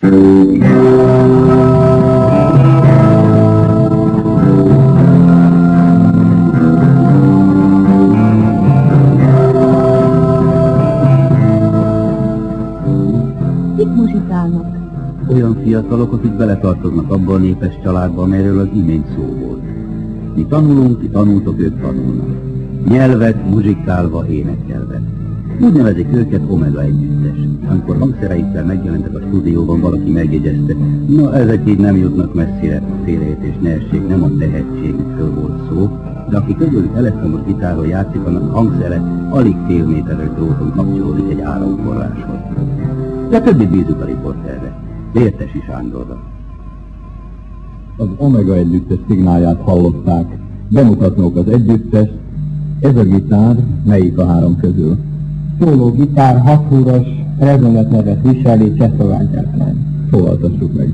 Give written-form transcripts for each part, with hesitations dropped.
Olyan fiatalok, akik beletartoznak abba a népes családba, amelyről az imént szó volt. Mi tanulunk, ti tanultok, ők tanulnak. Nyelvet, muzsikálva, énekelve. Úgy nevezik őket Omega együttes. Amikor hangszereikkel megjelentek a stúdióban, valaki megjegyezte, na ezek így nem jutnak messzire, a félreértés ne essék, nem a tehetségükről volt szó, de aki közülük elektromos gitáron játszik, annak hangszere alig fél méteres dróton kapcsolódik egy áramforráshoz. De többit bízunk a riporterre. Vértesi Sándorra. Az Omega együttes szignálját hallották. Bemutatnók az együttes. Ez a gitár melyik a három közül? Szóló gitár, 6 húros, rezonett nevet viseli, csehszlovákiában. Szólaltassuk meg.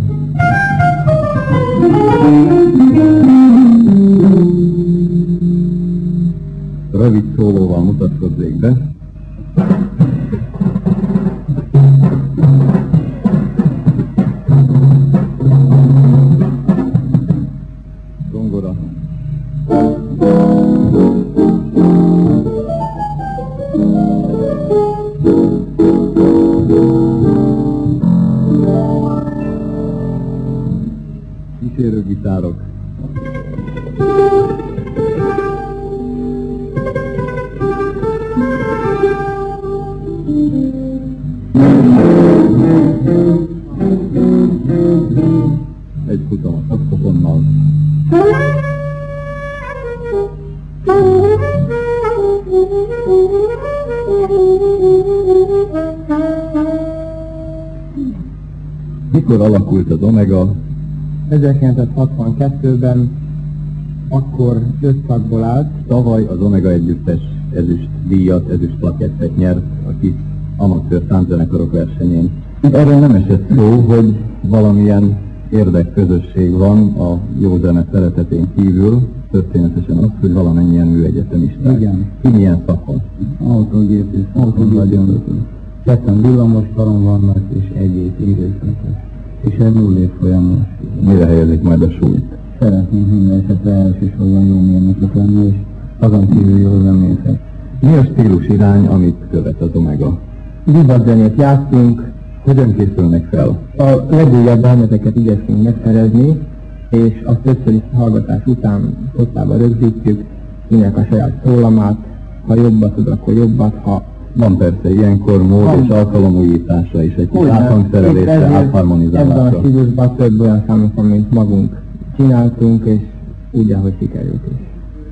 Rövid szólóval mutatkozzék be. Zongora. Kísérőgitárok. Egy futam a szaxofonnal. Mikor alakult az Omega? 1962-ben, akkor 5 tagból állt. Tavaly az Omega együttes ezüst díjat, ezüst plakettet nyert a kis amatőr tánczenekarok versenyén. Erről nem esett szó, hogy valamilyen érdekközösség van a jó zene szeretetén kívül, történetesen az, hogy valamennyien műegyetemisták. Igen. Ki milyen szakon? Autógépész, nagyon. Ketten villamos karon vannak, és egy időszakos. És ez 0 évfolyamos. Mire helyezik majd a súlyt? Szeretnénk minden esetre elsősorban jó mérnökök lenni, és azon kívül jól zenészek. Mi a stílus irány, amit követ az Omega? Divatzenét játszunk. Hogyan készülnek fel? A legújabb elmeteket igyekszünk megszerezni, és a többszöri hallgatás után postába rögzítjük, minek a saját szólamát, ha jobbat tud, akkor jobbat, ha... Van persze ilyenkor mód és alkalomújításra is, egy kis áthangszerelésre, átharmonizálásra. Ebben a stílusban több olyan számok, amit magunk csináltunk, és úgy, ahogy sikerült is.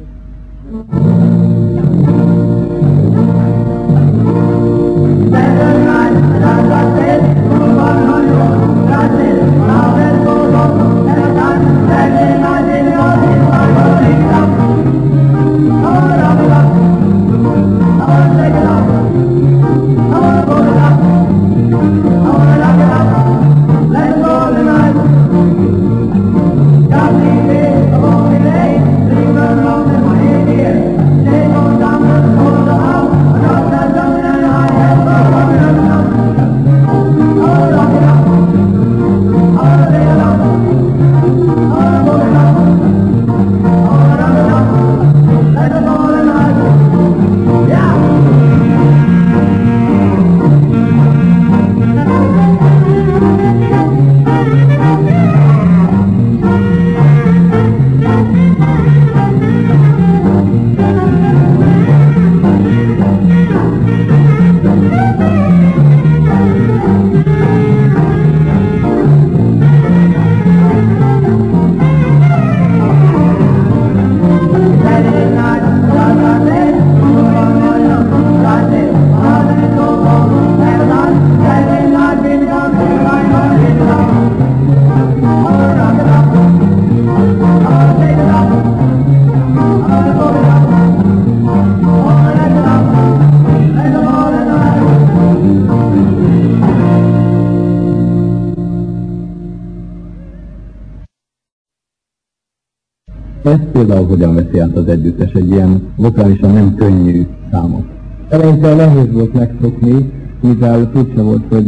Ezt például hogyan veszi át az együttes egy ilyen vokálisan nem könnyű számot? Eleinte nehéz volt megszokni, mivel furcsa volt, hogy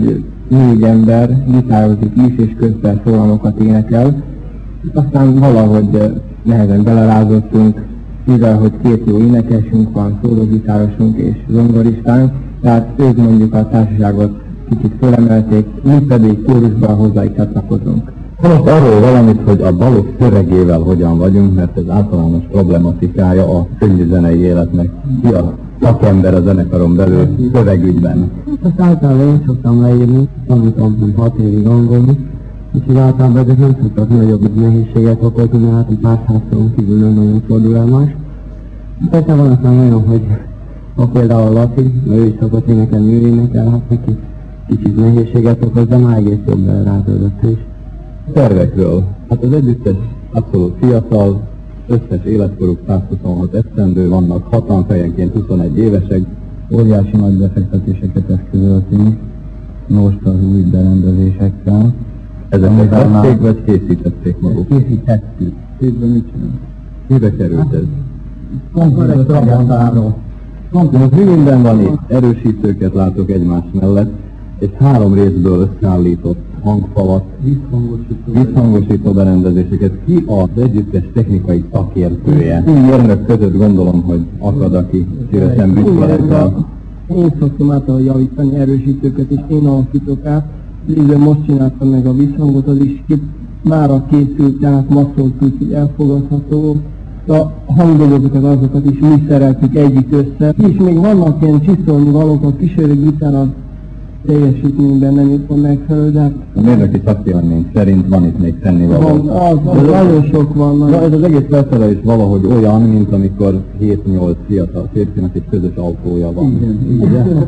4 ember gitározik is, és közben szólamokat énekel. Aztán valahogy nehezen belerázottunk, mivel hogy 2 jó énekesünk van, szólógitárosunk és zongoristánk, tehát ők mondjuk a társaságot kicsit fölemelték, mi pedig kórusban hozzájuk csatlakozunk. Most arról valamit, hogy a Balogh szövegével hogyan vagyunk, mert ez általános problematikája a könnyű zenei életnek. Ki a szakember a zenekaron belül szövegügyben? Azt általában én szoktam leírni, tanultam 6 évig angolul, úgyhogy általában ezek nem szoktak nagyobb nehézséget okozni, mert hát egy párszázszón kívül nem nagyon fordulálmas. Persze van aztán olyan, hogy ha például a Laci, ő is szokott énekelni, ő énekel, hát neki kicsit nehézséget okoz, de már egész jobb rázódott is. Tervekről. Hát az együttes abszolút fiatal, összes életkoruk 126 esztendő, vannak 6-an, fejenként 21 évesek. Óriási nagy befektetéseket eszközöltünk, most az új berendezésekkel. Ezeket vették, vagy készítették maguk? Készítettük. Kézben mit csinálunk? Mibe került ez? Konkrét Trabantáról. Most mi minden van itt? Erősítőket látok egymás mellett, és 3 részből összeállított hangfalat, visszhangosító berendezéseket. Ki az együttes technikai szakértője? Mérnök között gondolom, hogy akad, aki szívesen büszke ezzel. Én szoktam általában javítani erősítőket, és én alakítok át. Lévő most csináltam meg a visszhangot, az is mára készült, tehát masszoltuk, hogy elfogadható. A hangdolgozokat, azokat is mi szereltük együtt össze. És még vannak ilyen csiszolni valók, a kísérő gitár teljesítményben nem jött megfelelő, de a mérnöki szakélmény szerint van itt még tennivaló. Nagyon sok van. Ez az egész felfele is valahogy olyan, mint amikor 7-8 fiatal férfinak egy közös autója van. Igen.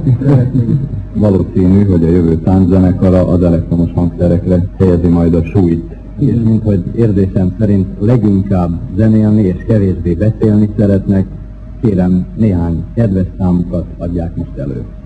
Valószínű, hogy a jövő tánczenekara az elektromos hangszerekre helyezi majd a súlyt. És minthogy érzésem szerint leginkább zenélni és kevésbé beszélni szeretnek, kérem néhány kedves számukat adják most elő.